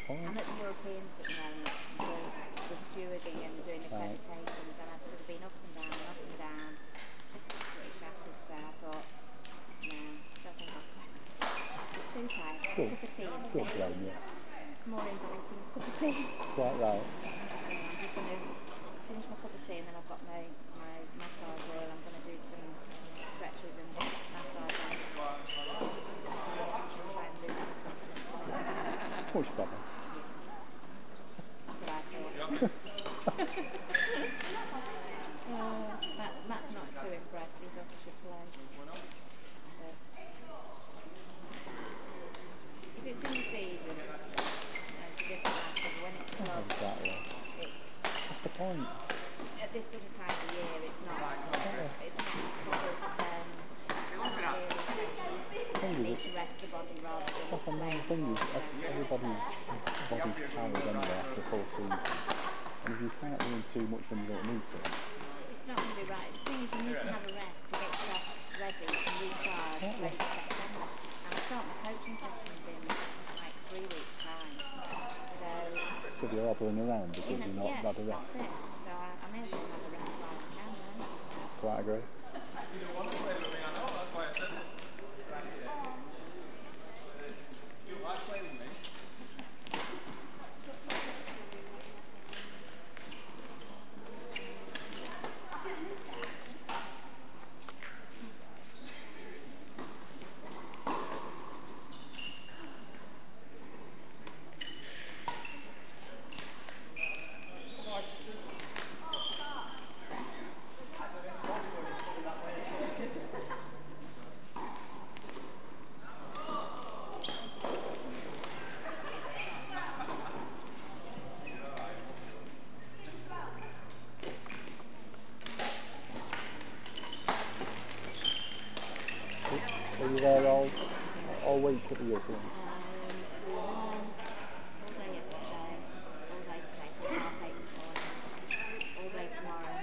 point? I'm at the Europeans at the moment, the stewarding and doing accreditations, and I've sort of been up and down, just absolutely shattered. So I thought, no, don't think I'll play. Too tired. Good. Cup of tea Good instead. blame you. More inviting. Cup of tea. Quite right. I'm just going to finish my cup of tea, and then I've got my massage oil. I'm going to do some stretches and massage on. Just try and loosen it up. Much better. That's what I thought. Matt's not too impressed. He thought I should play. But if it's in the season, it's a different matter. When it's club, Exactly. What's the point? at this sort of time of year, it's not sort of really essential. You need to rest the body rather than That's the main thing. Everybody's body's tired anyway after a full season. And if you start doing too much when you don't need to, it's not going to be right. The thing is, you need to have a rest to get yourself ready and recharge ready for September. And I start my coaching sessions in like 3 weeks' time. So you're hobbling around because you're not had a rest. That's it. So I may as well have a rest while I can then. Quite agree. Are you there all week at the European? We were all day yesterday, all day today, so it's 8:30 this morning, all day tomorrow,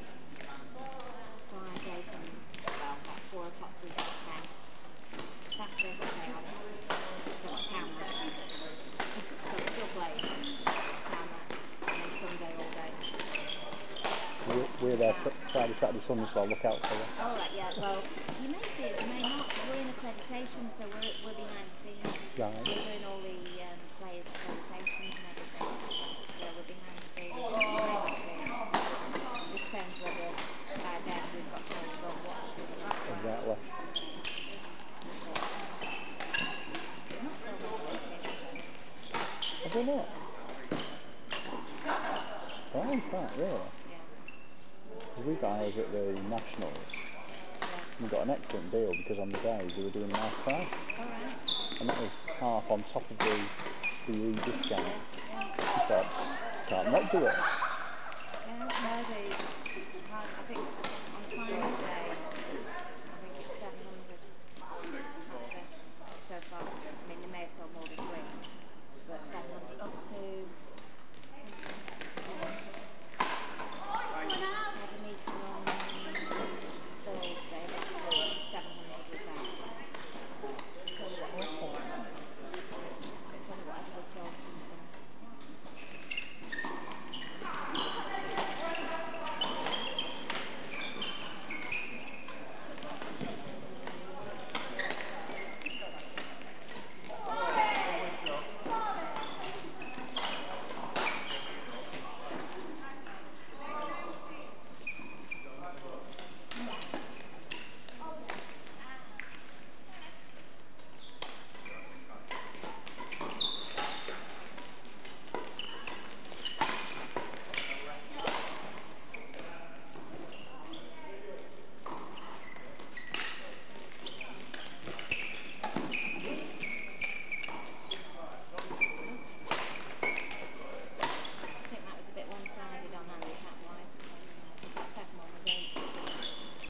Friday from about 4 o'clock through to 10, Saturday got day off, so I've got town match, so we're still playing town match, and then Sunday all day. We're there Friday, Saturday, Sunday, so I'll look out for you. All right, yeah, well, you may see it, you may not. We're in accreditation, so we're behind the scenes. Right. We're doing all the players' accreditations and everything. So we're behind the scenes. You may not see it. It just depends whether by then we've got chance to go and watch it. Exactly. We're not selling tickets. I don't know. Why is that, really? Because we got ours at the Nationals. We got an excellent deal because on the day they were doing a nice price. Alright. And that was half on top of the discount. I thought, can't not do it.